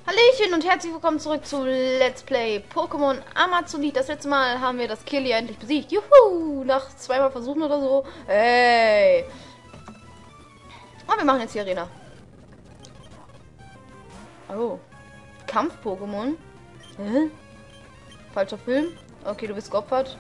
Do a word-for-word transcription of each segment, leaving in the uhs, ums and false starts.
Hallöchen und herzlich willkommen zurück zu Let's Play Pokémon Amazonite. Das letzte Mal haben wir das Killia endlich besiegt. Juhu! Nach zweimal Versuchen oder so. Hey! Und wir machen jetzt die Arena. Oh. Kampf-Pokémon? Hä? Falscher Film? Okay, du bist geopfert.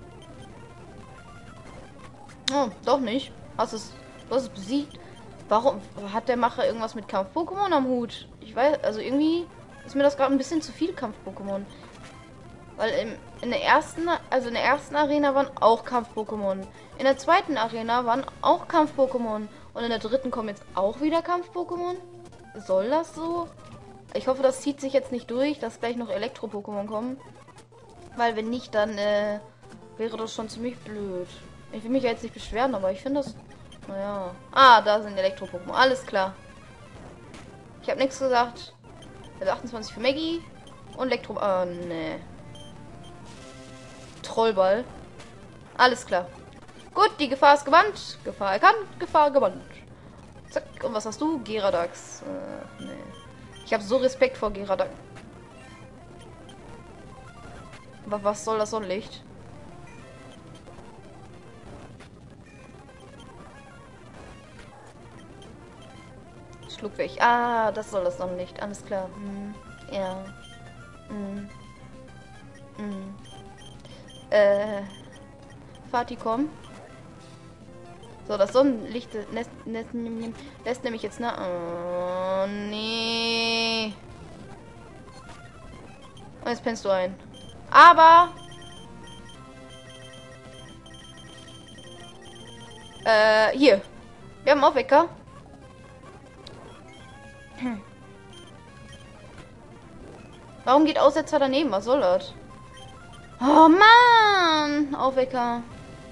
Oh, doch nicht. Hast es, du hast es besiegt. Warum hat der Macher irgendwas mit Kampf-Pokémon am Hut? Ich weiß, also irgendwie ist mir das gerade ein bisschen zu viel Kampf-Pokémon. Weil im, in der ersten, also in der ersten Arena waren auch Kampf-Pokémon. In der zweiten Arena waren auch Kampf-Pokémon. Und in der dritten kommen jetzt auch wieder Kampf-Pokémon? Soll das so? Ich hoffe, das zieht sich jetzt nicht durch, dass gleich noch Elektro-Pokémon kommen. Weil wenn nicht, dann äh, wäre das schon ziemlich blöd. Ich will mich ja jetzt nicht beschweren, aber ich finde das... Naja. Ah, da sind Elektro-Pokémon. Alles klar. Ich habe nichts gesagt. achtundzwanzig für Maggie. Und Elektro... Ah, nee. Trollball. Alles klar. Gut, die Gefahr ist gebannt. Gefahr erkannt. Gefahr gebannt. Zack. Und was hast du? Geradax. Äh, nee. Ich habe so Respekt vor Geradax. Was soll das Sonnenlicht? Schlug weg. Ah, das soll das Sonnenlicht. Alles klar. Hm. Ja. Hm. Hm. Äh. Fatih, komm. So, das Sonnenlicht lässt, lässt, lässt nämlich jetzt, ne? Oh, nee. Und jetzt pennst du ein. Aber... Äh, hier. Wir haben Aufwecker. Hm. Warum geht Aussetzer daneben? Was soll das? Oh Mann! Aufwecker.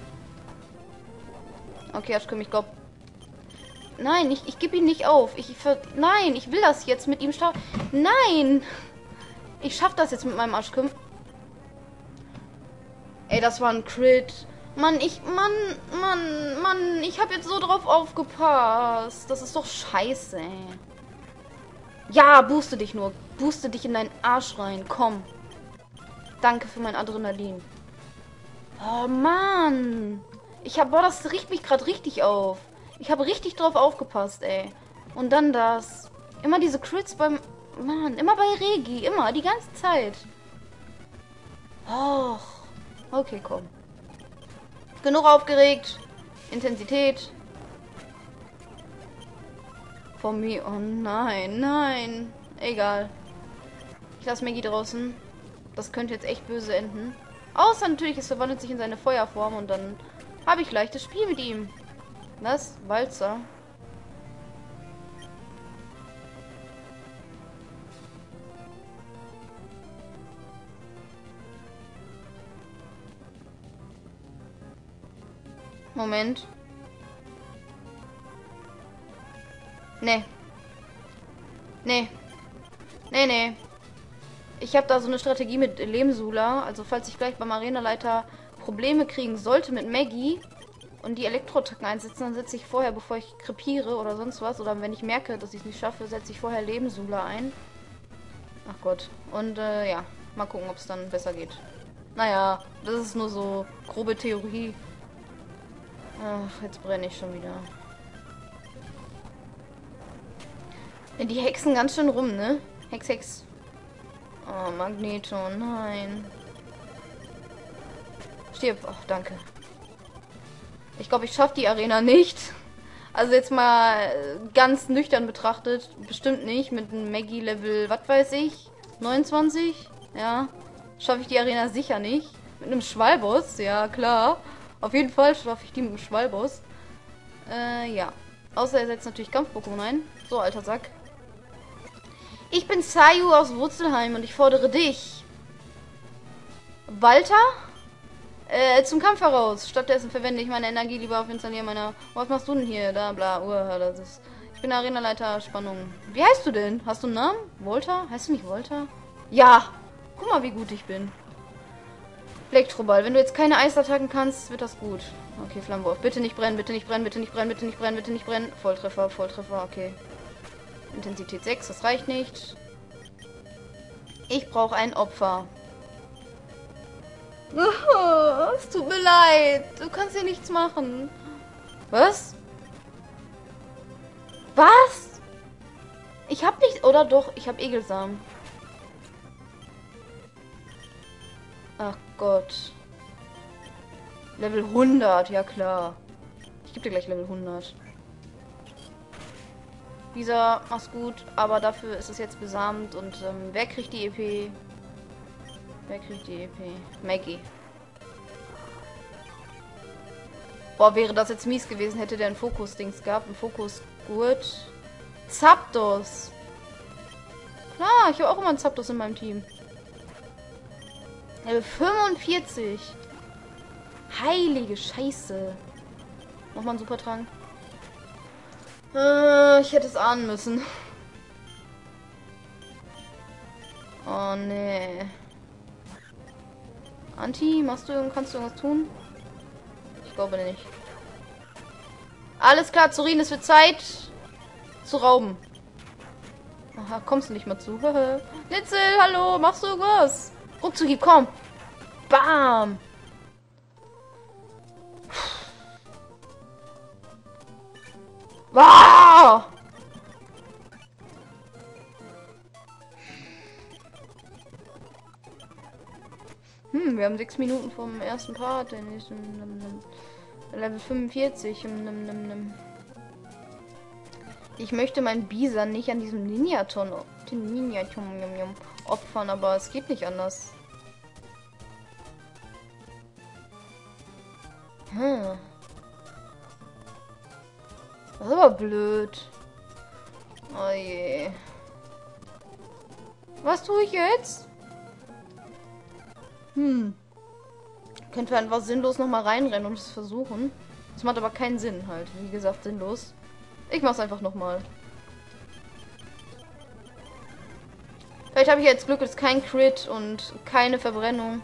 Okay, ich mich glaub. Nein, ich, ich gebe ihn nicht auf. Ich ver Nein, ich will das jetzt mit ihm starten. Nein! Ich schaff das jetzt mit meinem Arschküm. Ey, das war ein Crit. Mann, ich. Mann, Mann, Mann, ich habe jetzt so drauf aufgepasst. Das ist doch scheiße, ey. Ja, booste dich nur. Booste dich in deinen Arsch rein. Komm. Danke für mein Adrenalin. Oh, Mann. Ich hab, boah, das riecht mich gerade richtig auf. Ich habe richtig drauf aufgepasst, ey. Und dann das. Immer diese Crits beim... Mann, immer bei Regi. Immer, die ganze Zeit. Och. Okay, komm. Genug aufgeregt. Intensität. Von mir. Oh nein, nein. Egal. Ich lasse Maggie draußen. Das könnte jetzt echt böse enden. Außer natürlich, es verwandelt sich in seine Feuerform und dann habe ich leichtes Spiel mit ihm. Was? Walzer? Moment. Nee. Nee. Nee, nee. Ich habe da so eine Strategie mit Lemsula. Also falls ich gleich beim Arenaleiter Probleme kriegen sollte mit Maggie und die Elektroattacken einsetzen, dann setze ich vorher, bevor ich krepiere oder sonst was, oder wenn ich merke, dass ich es nicht schaffe, setze ich vorher Lemsula ein. Ach Gott. Und äh, ja, mal gucken, ob es dann besser geht. Naja, das ist nur so grobe Theorie. Ach, jetzt brenne ich schon wieder. Die hexen ganz schön rum, ne? Hex, Hex. Oh, Magneto, nein. Stirb. Ach, danke. Ich glaube, ich schaffe die Arena nicht. Also jetzt mal ganz nüchtern betrachtet. Bestimmt nicht. Mit einem Maggie-Level, was weiß ich, neunundzwanzig. Ja. Schaffe ich die Arena sicher nicht. Mit einem Schwalboss, ja klar. Auf jeden Fall schaffe ich die mit dem Schwalboss. Äh, ja. Außer er setzt natürlich Kampf-Pokémon ein. So, alter Sack. Ich bin Sayu aus Wurzelheim und ich fordere dich, Walter, äh, zum Kampf heraus. Stattdessen verwende ich meine Energie lieber auf Installieren meiner... Was machst du denn hier? Da, bla, uh, das ist... Ich bin Arenaleiter Spannung. Wie heißt du denn? Hast du einen Namen? Volta? Heißt du nicht Volta? Ja! Guck mal, wie gut ich bin. Elektroball. Wenn du jetzt keine Eisattacken kannst, wird das gut. Okay, Flammenwurf. Bitte nicht brennen, bitte nicht brennen, bitte nicht brennen, bitte nicht brennen, bitte nicht brennen. Volltreffer, Volltreffer, okay. Intensität sechs, das reicht nicht. Ich brauche ein Opfer. Oh, es tut mir leid. Du kannst hier nichts machen. Was? Was? Ich hab nicht... Oder doch, ich hab Egelsamen. Ach Gott. Level hundert, ja klar. Ich gebe dir gleich Level hundert. Dieser, mach's gut, aber dafür ist es jetzt besamt und ähm, wer kriegt die E P? Wer kriegt die E P? Maggie. Boah, wäre das jetzt mies gewesen, hätte der ein Fokus-Dings gehabt, ein Fokus-Gurt. Zapdos. Klar, ich habe auch immer einen Zapdos in meinem Team. Level fünfundvierzig. Heilige Scheiße. Nochmal ein Supertrank. Äh, ich hätte es ahnen müssen. Oh nee. Anti, machst du kannst du irgendwas tun? Ich glaube nicht. Alles klar, Zorin, es wird Zeit zu rauben. Aha, kommst du nicht mal zu. Litzel, hallo, machst du irgendwas? Ruckzucki, komm. Bam. Wow! Hm, wir haben sechs Minuten vom ersten Part. Den nächsten, Level fünfundvierzig. Ich möchte meinen Bisa nicht an diesem Ninjaton opfern, aber es geht nicht anders. Hm. Das ist aber blöd. Oh je. Was tue ich jetzt? Hm. Könnte einfach sinnlos nochmal reinrennen und es versuchen. Das macht aber keinen Sinn halt. Wie gesagt, sinnlos. Ich mach's einfach nochmal. Vielleicht habe ich jetzt Glück, es ist kein Crit und keine Verbrennung.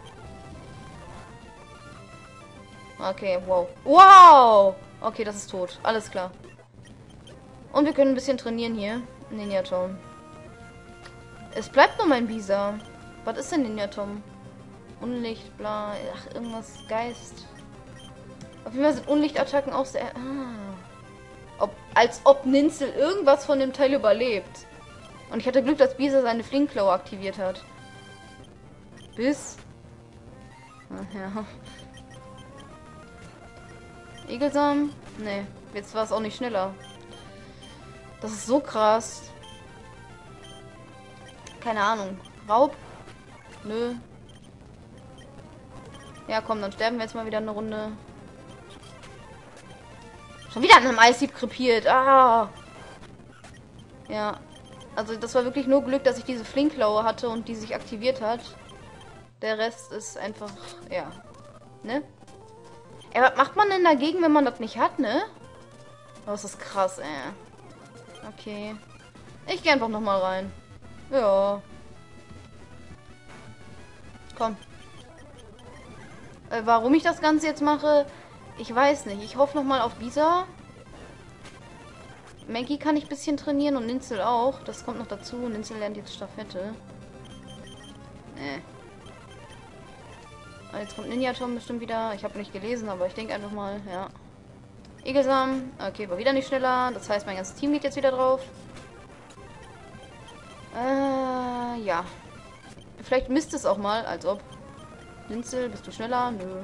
Okay, wow. Wow! Okay, das ist tot. Alles klar. Und wir können ein bisschen trainieren hier. Ninja Tom. Es bleibt nur mein Bisa. Was ist denn Ninja Tom? Unlicht, bla. Ach, irgendwas Geist. Auf jeden Fall sind Unlichtattacken auch sehr. Ah. Ob, als ob Ninzel irgendwas von dem Teil überlebt. Und ich hatte Glück, dass Bisa seine Flinkklaue aktiviert hat. Bis. Ach ja. Egelsam? Nee, jetzt war es auch nicht schneller. Das ist so krass. Keine Ahnung. Raub? Nö. Ja, komm, dann sterben wir jetzt mal wieder eine Runde. Schon wieder an einem Eishieb krepiert. Ah. Ja. Also das war wirklich nur Glück, dass ich diese Flinkklaue hatte und die sich aktiviert hat. Der Rest ist einfach, ja. Ne? Ey, was macht man denn dagegen, wenn man das nicht hat, ne? Oh, das ist krass, ey. Okay. Ich gehe einfach nochmal rein. Ja. Komm. Äh, warum ich das Ganze jetzt mache, ich weiß nicht. Ich hoffe nochmal auf Bisa. Maggie kann ich ein bisschen trainieren und Ninzel auch. Das kommt noch dazu. Ninzel lernt jetzt Staffette. Äh. Und jetzt kommt Ninja Tom bestimmt wieder. Ich habe nicht gelesen, aber ich denke einfach mal, ja. Egelsam. Okay, war wieder nicht schneller. Das heißt, mein ganzes Team geht jetzt wieder drauf. Äh, ja. Vielleicht misst es auch mal, als ob. Ninzel, bist du schneller? Nö.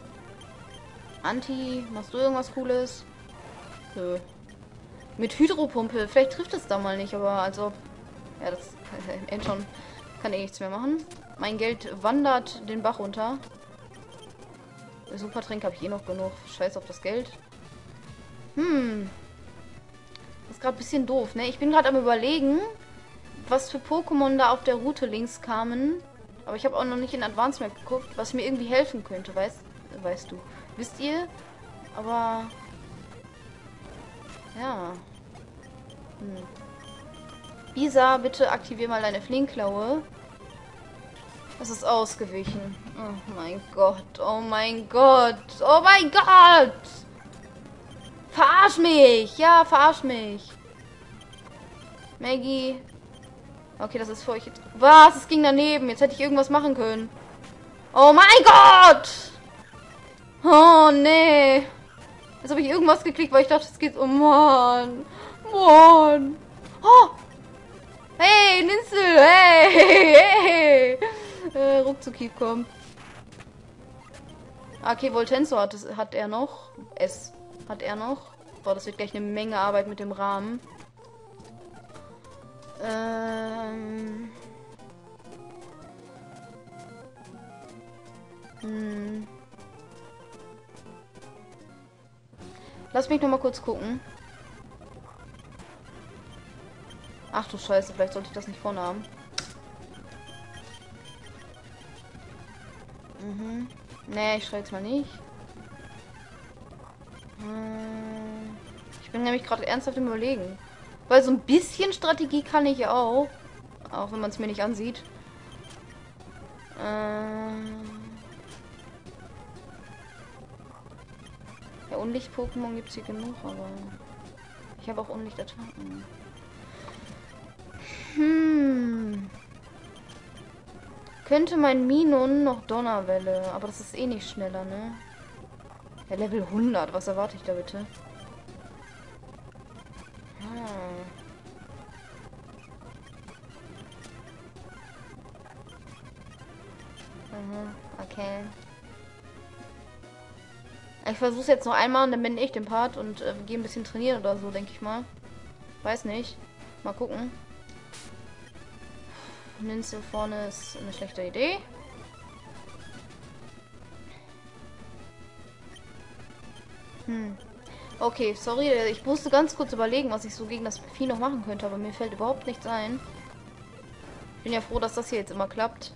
Anti, machst du irgendwas Cooles? Nö. Mit Hydropumpe. Vielleicht trifft es da mal nicht, aber als ob. Ja, das äh, schon. Kann eh nichts mehr machen. Mein Geld wandert den Bach runter. Supertränke habe ich eh noch genug. Scheiß auf das Geld. Hm. Das ist gerade ein bisschen doof, ne? Ich bin gerade am Überlegen, was für Pokémon da auf der Route links kamen. Aber ich habe auch noch nicht in Advanced Map geguckt, was mir irgendwie helfen könnte, weißt, weißt du. Wisst ihr? Aber... Ja. Hm. Bisa, bitte aktivier mal deine Flinkklaue. Das ist ausgewichen. Oh mein Gott. Oh mein Gott. Oh mein Gott. Verarsch mich. Ja, verarsch mich. Maggie. Okay, das ist für euch jetzt... Was? Es ging daneben. Jetzt hätte ich irgendwas machen können. Oh mein Gott! Oh, nee. Jetzt habe ich irgendwas geklickt, weil ich dachte, es geht... Oh, Mann. Mann. Oh! Hey, Ninsel! Hey! Hey! Äh, Ruckzuck kommt. Okay, Voltenso hat, es, hat er noch. S hat er noch. Boah, das wird gleich eine Menge Arbeit mit dem Rahmen. Ähm... Hm. Lass mich noch mal kurz gucken. Ach du Scheiße, vielleicht sollte ich das nicht vorne haben. Mhm. Nee, ich schreibe jetzt mal nicht. Hm. Ich bin nämlich gerade ernsthaft im Überlegen. Weil so ein bisschen Strategie kann ich ja auch. Auch wenn man es mir nicht ansieht. Ähm... Ja, Unlicht-Pokémon gibt es hier genug, aber ich habe auch Unlicht-Attacken. Hm. Könnte mein Minun noch Donnerwelle, aber das ist eh nicht schneller, ne? Ja, Level hundert, was erwarte ich da bitte? Hm. Mhm, okay. Ich versuche es jetzt noch einmal und dann bin ich den Part und äh, gehe ein bisschen trainieren oder so, denke ich mal. Weiß nicht. Mal gucken. Ninsel vorne ist eine schlechte Idee. Hm. Okay, sorry, ich musste ganz kurz überlegen, was ich so gegen das Vieh noch machen könnte, aber mir fällt überhaupt nichts ein. Ich bin ja froh, dass das hier jetzt immer klappt.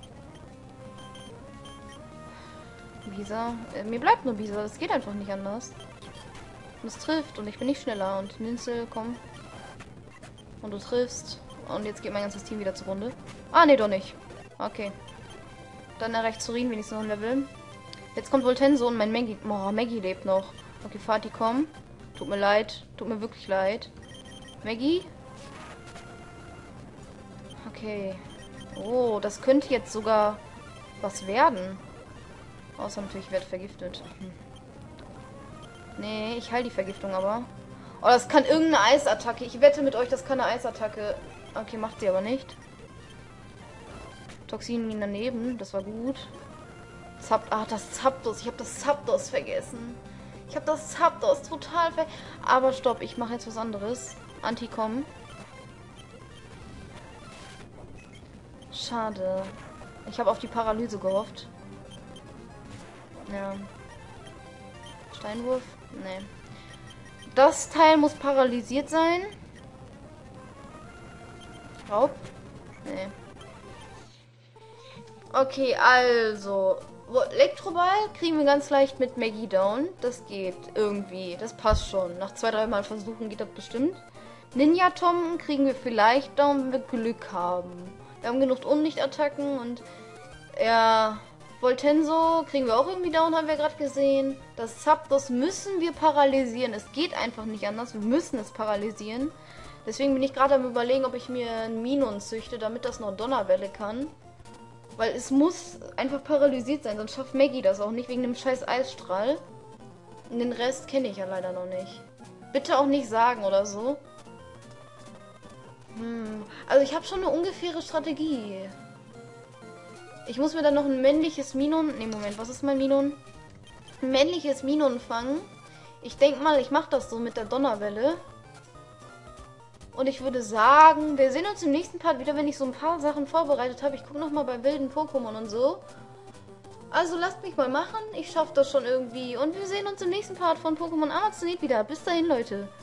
Bisa. Äh, mir bleibt nur Bisa, das geht einfach nicht anders. Und es trifft und ich bin nicht schneller. Und Ninsel, komm. Und du triffst. Und jetzt geht mein ganzes Team wieder zugrunde. Ah, nee, doch nicht. Okay. Dann erreicht Zorin wenigstens noch ein Level. Jetzt kommt Voltenso und mein Maggie. Oh, Maggie lebt noch. Okay, Fatih, komm. Tut mir leid. Tut mir wirklich leid. Maggie? Okay. Oh, das könnte jetzt sogar was werden. Außer natürlich, ich werde vergiftet. Hm. Nee, ich heile die Vergiftung aber. Oh, das kann irgendeine Eisattacke. Ich wette mit euch, das kann eine Eisattacke. Okay, macht sie aber nicht. Toxin daneben, das war gut. Zapt, ah, das Zapdos. Ich habe das Zapdos vergessen. Ich habe das Zapdos total vergessen. Aber stopp, ich mache jetzt was anderes. Anti-Com. Schade. Ich habe auf die Paralyse gehofft. Ja. Steinwurf? Nee. Das Teil muss paralysiert sein. Raub? Nee. Okay, also. Elektroball kriegen wir ganz leicht mit Maggie down. Das geht irgendwie. Das passt schon. Nach zwei, drei Mal versuchen geht das bestimmt. Ninja-Tom kriegen wir vielleicht down, wenn wir Glück haben. Wir haben genug Unlichtattacken und ja, Voltenso kriegen wir auch irgendwie down, haben wir gerade gesehen. Das Zapdos müssen wir paralysieren. Es geht einfach nicht anders. Wir müssen es paralysieren. Deswegen bin ich gerade am Überlegen, ob ich mir einen Minun züchte, damit das noch Donnerwelle kann. Weil es muss einfach paralysiert sein, sonst schafft Maggie das auch nicht wegen dem scheiß Eisstrahl. Und den Rest kenne ich ja leider noch nicht. Bitte auch nicht sagen oder so. Hm. Also ich habe schon eine ungefähre Strategie. Ich muss mir dann noch ein männliches Minun... Ne, Moment, was ist mein Minun? Ein männliches Minun fangen. Ich denke mal, ich mache das so mit der Donnerwelle. Und ich würde sagen, wir sehen uns im nächsten Part wieder, wenn ich so ein paar Sachen vorbereitet habe. Ich gucke nochmal bei wilden Pokémon und so. Also lasst mich mal machen. Ich schaffe das schon irgendwie. Und wir sehen uns im nächsten Part von Pokémon Amazonite wieder. Bis dahin, Leute.